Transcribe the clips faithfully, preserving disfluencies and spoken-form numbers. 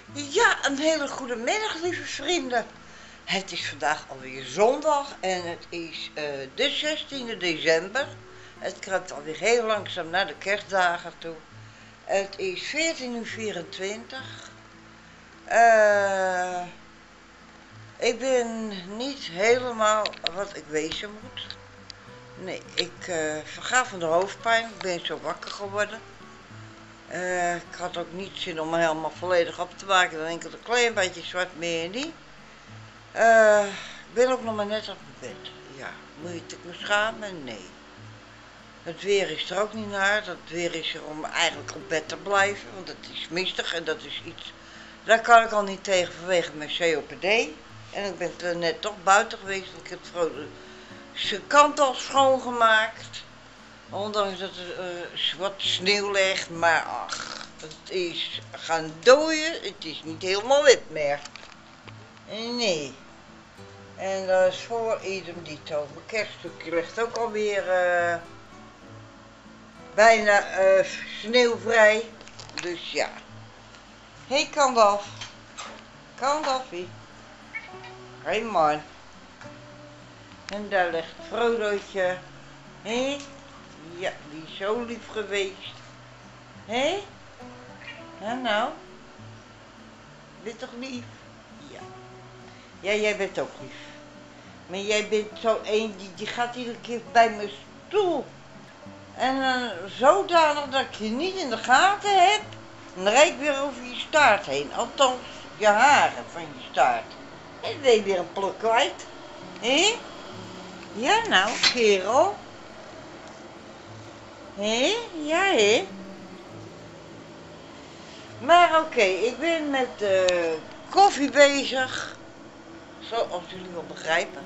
Ja, een hele goede middag, lieve vrienden. Het is vandaag alweer zondag en het is eh, de zestiende december. Het kruipt alweer heel langzaam naar de kerstdagen toe. Het is veertien uur vierentwintig. Eh, ik ben niet helemaal wat ik wezen moet. Nee, ik uh, verga van de hoofdpijn. Ik ben zo wakker geworden. Uh, ik had ook niet zin om me helemaal volledig op te maken. Dan enkel een klein beetje zwart, meer niet. Uh, ik ben ook nog maar net op mijn bed. Ja, moet je het me schamen? Nee. Het weer is er ook niet naar. Het weer is er om eigenlijk op bed te blijven. Want het is mistig en dat is iets... Daar kan ik al niet tegen vanwege mijn C O P D. En ik ben net toch buiten geweest. Ik heb de kant al schoongemaakt. Ondanks dat er uh, wat sneeuw ligt, maar ach, het is gaan dooien, het is niet helemaal wit meer. Nee. En dat is voor idem dito. Mijn kerststukje ligt ook alweer uh, bijna uh, sneeuwvrij. Dus ja. Hé, hey, Kandaf. Kandafie. Hé hey, man. En daar ligt Frodootje. Hé. Hey. Ja, die is zo lief geweest. Hé? Hey? Ja, nou? Ben je toch lief? Ja. Ja, jij bent ook lief. Maar jij bent zo een die, die gaat iedere keer bij mijn stoel. En uh, zodanig dat ik je niet in de gaten heb. En dan rijd ik weer over je staart heen. Althans, je haren van je staart. En dan ben je weer een pluk kwijt. Hé? Ja, nou, kerel. Hé? Ja, hé? Maar oké, okay, ik ben met uh, koffie bezig. Zoals jullie wel begrijpen.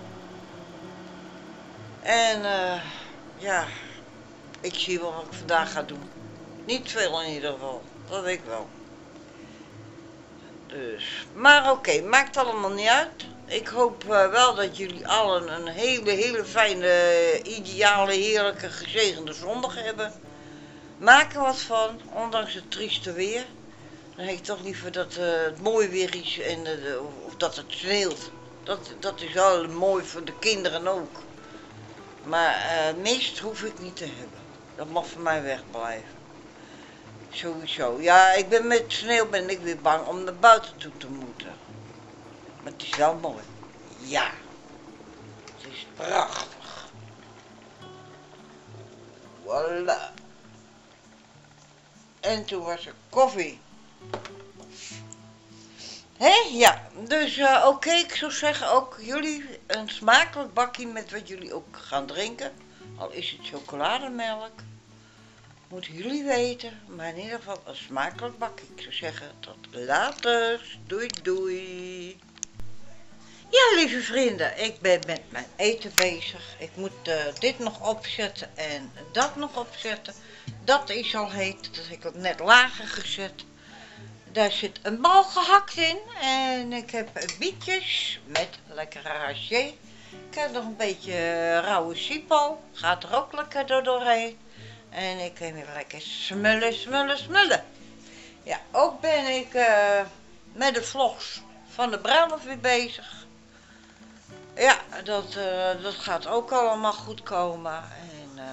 En uh, ja, ik zie wel wat ik vandaag ga doen. Niet veel in ieder geval, dat weet ik wel. Dus, maar oké, okay, maakt allemaal niet uit. Ik hoop uh, wel dat jullie allen een hele, hele fijne, ideale, heerlijke, gezegende zondag hebben. Maak er wat van, ondanks het trieste weer. Dan heb ik toch liever dat uh, het mooi weer is en uh, of dat het sneeuwt. Dat, dat is wel mooi voor de kinderen ook. Maar uh, mist hoef ik niet te hebben. Dat mag van mij wegblijven. Sowieso. Ja, ik ben met sneeuw ben ik weer bang om naar buiten toe te moeten. Maar het is wel mooi. Ja. Het is prachtig. Voilà. En toen was er koffie. Hé, hey, ja, dus uh, oké, okay, ik zou zeggen ook jullie een smakelijk bakje met wat jullie ook gaan drinken. Al is het chocolademelk. Moeten jullie weten, maar in ieder geval een smakelijk bakje. Ik zou zeggen, tot later. Doei doei. Ja, lieve vrienden, ik ben met mijn eten bezig. Ik moet uh, dit nog opzetten en dat nog opzetten. Dat is al heet, dat heb ik net lager gezet. Daar zit een bal gehakt in en ik heb bietjes met lekkere haché. Ik heb nog een beetje rauwe sipo, gaat er ook lekker door doorheen. En ik heb weer lekker smullen, smullen, smullen. Ja, ook ben ik uh, met de vlogs van de bruiloft weer bezig. Ja, dat, uh, dat gaat ook allemaal goed komen. En uh,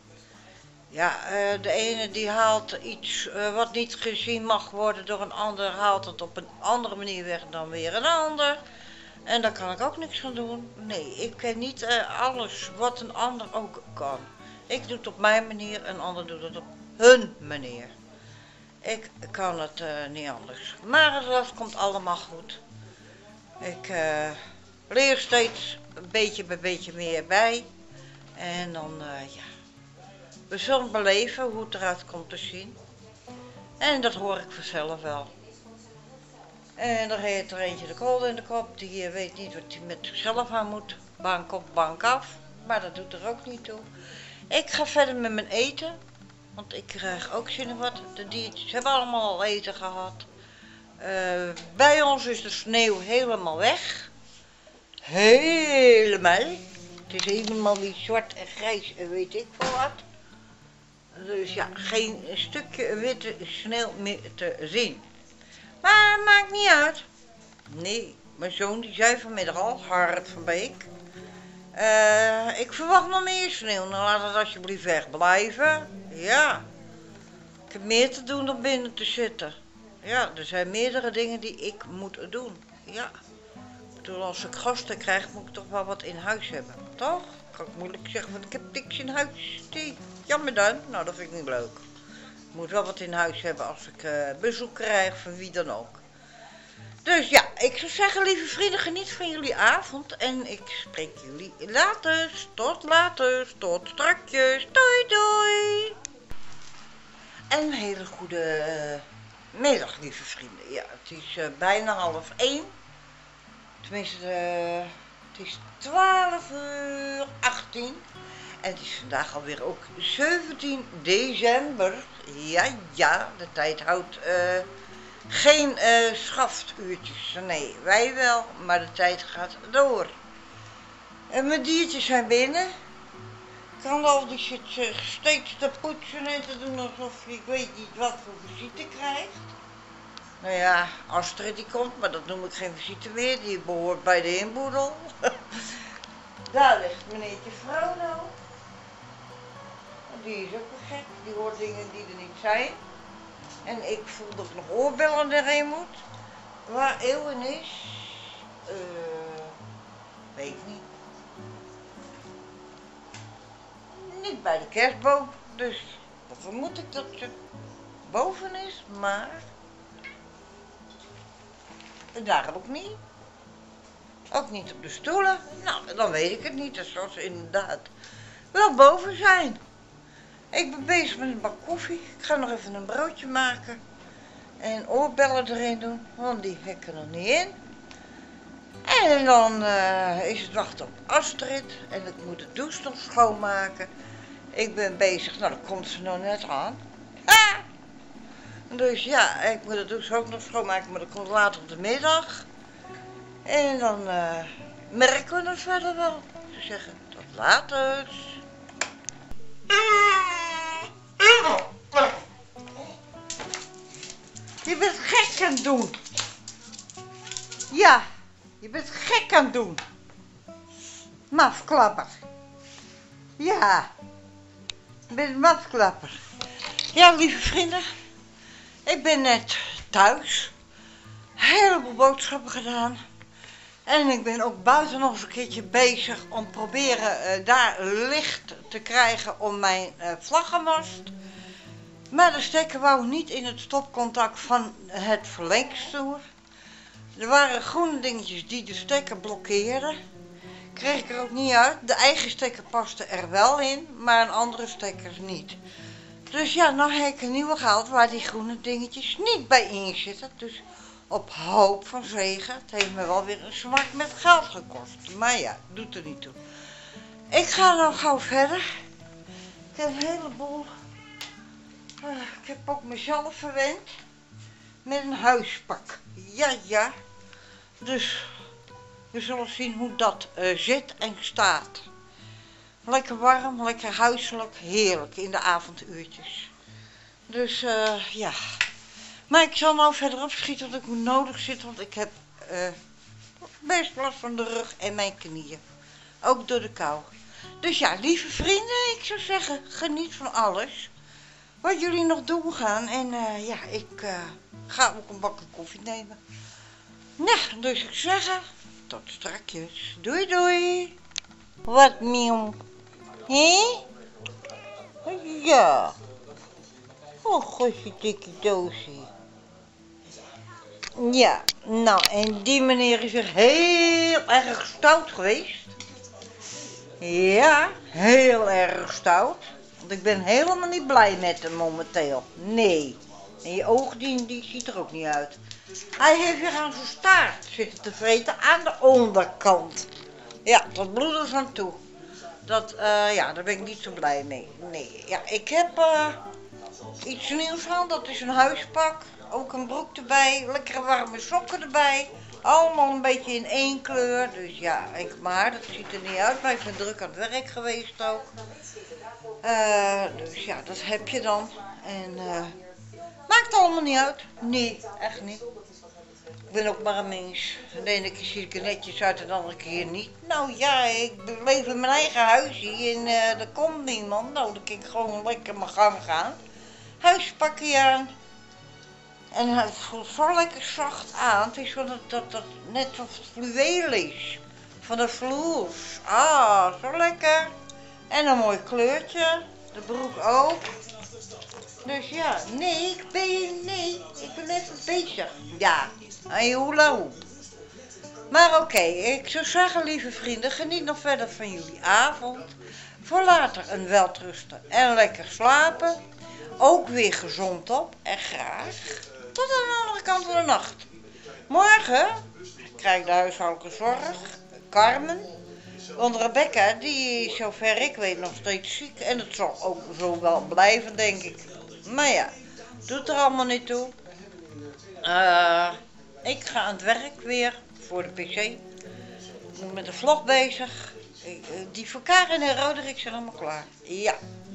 ja, uh, de ene die haalt iets uh, wat niet gezien mag worden door een ander, haalt het op een andere manier weg dan weer een ander. En daar kan ik ook niks aan doen. Nee, ik ken niet uh, alles wat een ander ook kan. Ik doe het op mijn manier en een ander doet het op hun manier. Ik kan het uh, niet anders. Maar het komt allemaal goed. Ik uh, leer steeds een beetje bij beetje meer bij. En dan, uh, ja. We zullen beleven hoe het eruit komt te zien. En dat hoor ik vanzelf wel. En dan heeft er eentje de kool in de kop. Die uh, weet niet wat hij met zichzelf aan moet. Bank op, bank af. Maar dat doet er ook niet toe. Ik ga verder met mijn eten. Want ik krijg ook zin in wat. De diertjes hebben allemaal al eten gehad. Uh, bij ons is de sneeuw helemaal weg. Helemaal. Het is helemaal weer zwart en grijs en weet ik veel wat. Dus ja, geen stukje witte sneeuw meer te zien. Maar dat maakt niet uit. Nee, mijn zoon die zei vanmiddag al, Harrit van Beek. Uh, ik verwacht nog meer sneeuw, dan laat het alsjeblieft wegblijven. Ja, ik heb meer te doen dan binnen te zitten. Ja, er zijn meerdere dingen die ik moet doen. Ja, ik bedoel, als ik gasten krijg, moet ik toch wel wat in huis hebben, toch? Kan ik moeilijk zeggen, want ik heb niks in huis. Die, jammer dan, nou dat vind ik niet leuk. Ik moet wel wat in huis hebben als ik uh, bezoek krijg van wie dan ook. Dus ja, ik zou zeggen, lieve vrienden, geniet van jullie avond. En ik spreek jullie later. Tot later. Tot strakjes. Doei doei. En een hele goede uh, middag, lieve vrienden. Ja, het is uh, bijna half één. Tenminste, uh, het is twaalf uur achttien. En het is vandaag alweer ook zeventien december. Ja, ja, de tijd houdt... Uh, Geen uh, schaftuurtjes, nee, wij wel, maar de tijd gaat door. En mijn diertjes zijn binnen. Ik kan al die shit steeds te poetsen en te doen alsof je, ik weet niet wat voor visite krijgt. Nou ja, Astrid die komt, maar dat noem ik geen visite meer, die behoort bij de inboedel. Daar ligt meneertje Frodo. Die is ook een gek, die hoort dingen die er niet zijn. En ik voel dat ik nog oorbellen erin moet. Waar Eeuwen is, uh, weet ik niet. Niet bij de kerstboom, dus dan vermoed ik dat ze boven is, maar daar ook niet. Ook niet op de stoelen. Nou, dan weet ik het niet. Dan zal ze inderdaad wel boven zijn. Ik ben bezig met een bak koffie. Ik ga nog even een broodje maken. En oorbellen erin doen, want die heb ik er nog niet in. En dan uh, is het wachten op Astrid. En ik moet de douche nog schoonmaken. Ik ben bezig, nou dan komt ze nog net aan. Ah! Dus ja, ik moet de douche ook nog schoonmaken, maar dat komt later op de middag. En dan uh, merken we het verder wel. Ik zou zeggen, tot later. Je bent gek aan het doen. Ja, je bent gek aan het doen. Mafklapper. Ja, je bent een mafklapper. Ja, lieve vrienden. Ik ben net thuis. Een heleboel boodschappen gedaan. En ik ben ook buiten nog eens een keertje bezig om proberen uh, daar licht te krijgen om mijn uh, vlaggenmast. Maar de stekker wou niet in het stopcontact van het verlengsnoer. Er waren groene dingetjes die de stekker blokkeerden. Kreeg ik er ook niet uit. De eigen stekker paste er wel in, maar een andere stekker niet. Dus ja, nou heb ik een nieuwe gehaald waar die groene dingetjes niet bij in zitten. Dus op hoop van zegen. Het heeft me wel weer een zwart met geld gekost. Maar ja, doet er niet toe. Ik ga nou gauw verder. Ik heb een heleboel... Uh, ik heb ook mezelf verwend. Met een huispak. Ja, ja. Dus we zullen zien hoe dat uh, zit en staat. Lekker warm, lekker huiselijk. Heerlijk in de avonduurtjes. Dus uh, ja... Maar ik zal nou verder opschieten, want ik moet nodig zitten, want ik heb uh, best last van de rug en mijn knieën. Ook door de kou. Dus ja, lieve vrienden, ik zou zeggen, geniet van alles. Wat jullie nog doen gaan. En uh, ja, ik uh, ga ook een bakje koffie nemen. Nou, dus ik zeg, tot strakjes. Doei doei. Wat miauw. Hé? Ja. Oh, gosje dikkie doosie. Ja, nou, en die meneer is weer heel erg stout geweest. Ja, heel erg stout. Want ik ben helemaal niet blij met hem momenteel. Nee. En je oog, die, die ziet er ook niet uit. Hij heeft weer aan zijn staart zitten te vreten aan de onderkant. Ja, tot bloeders aan toe. Dat, uh, ja, daar ben ik niet zo blij mee. Nee, ja, ik heb uh, iets nieuws aan. Dat is een huispak. Ook een broek erbij. Lekkere warme sokken erbij. Allemaal een beetje in één kleur. Dus ja, ik, maar dat ziet er niet uit. Maar ik ben druk aan het werk geweest ook. Uh, dus ja, dat heb je dan. En uh, maakt allemaal niet uit. Nee, echt niet. Ik ben ook maar een mens. De ene keer zie ik er netjes uit en de andere keer niet. Nou ja, ik leef in mijn eigen huisje en uh, er komt niemand. Nou, dan kan ik gewoon lekker mijn gang gaan. Huispakje aan. En het voelt zo lekker zacht aan. Het is zo dat, dat, dat net of het fluweel is. Van de vloers. Ah, zo lekker. En een mooi kleurtje. De broek ook. Dus ja, nee, ik ben, nee, ik ben even bezig. Ja, aan je hula hoop. Maar oké, okay, ik zou zeggen, lieve vrienden, geniet nog verder van jullie avond. Voor later een welterusten en lekker slapen. Ook weer gezond op en graag tot aan de andere kant van de nacht. Morgen krijg ik de huishoudelijke zorg, Carmen. Want Rebecca, die is zover ik weet nog steeds ziek. En het zal ook zo wel blijven, denk ik. Maar ja, doet er allemaal niet toe. Uh, ik ga aan het werk weer voor de pc. Ik ben met de vlog bezig. Die voor Karin en Roderick zijn allemaal klaar. Ja.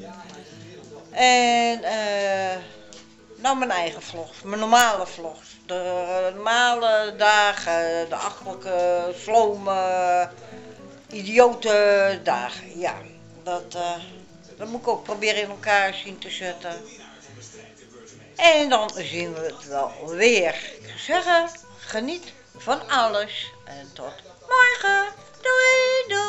En uh, nou mijn eigen vlogs, mijn normale vlogs. De normale dagen, de achterlijke, slome, idiote dagen. Ja, dat, uh, dat moet ik ook proberen in elkaar zien te zetten. En dan zien we het wel weer. Ik zou zeggen, geniet van alles. En tot morgen. Doei, doei.